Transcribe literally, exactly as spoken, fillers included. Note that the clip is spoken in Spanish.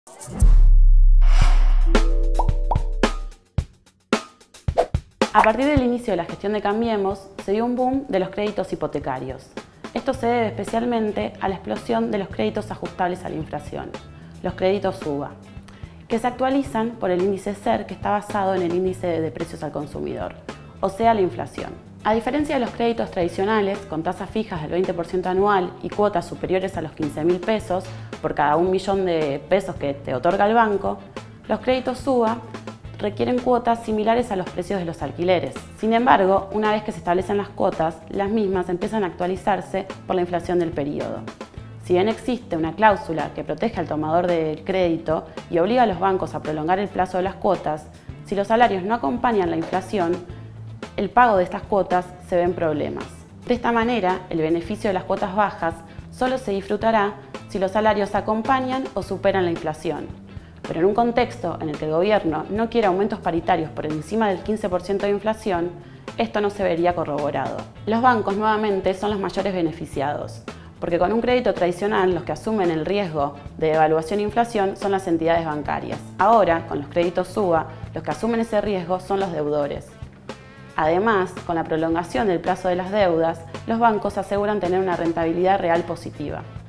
A partir del inicio de la gestión de Cambiemos, se dio un boom de los créditos hipotecarios. Esto se debe especialmente a la explosión de los créditos ajustables a la inflación, los créditos U V A, que se actualizan por el índice S E R, que está basado en el índice de precios al consumidor, o sea, la inflación. A diferencia de los créditos tradicionales, con tasas fijas del veinte por ciento anual y cuotas superiores a los quince mil pesos por cada un millón de pesos que te otorga el banco, los créditos U V A requieren cuotas similares a los precios de los alquileres. Sin embargo, una vez que se establecen las cuotas, las mismas empiezan a actualizarse por la inflación del periodo. Si bien existe una cláusula que protege al tomador del crédito y obliga a los bancos a prolongar el plazo de las cuotas, si los salarios no acompañan la inflación, el pago de estas cuotas se ve en problemas. De esta manera, el beneficio de las cuotas bajas solo se disfrutará si los salarios acompañan o superan la inflación. Pero en un contexto en el que el gobierno no quiere aumentos paritarios por encima del quince por ciento de inflación, esto no se vería corroborado. Los bancos nuevamente son los mayores beneficiados, porque con un crédito tradicional los que asumen el riesgo de devaluación e inflación son las entidades bancarias. Ahora, con los créditos U V A, los que asumen ese riesgo son los deudores. Además, con la prolongación del plazo de las deudas, los bancos aseguran tener una rentabilidad real positiva.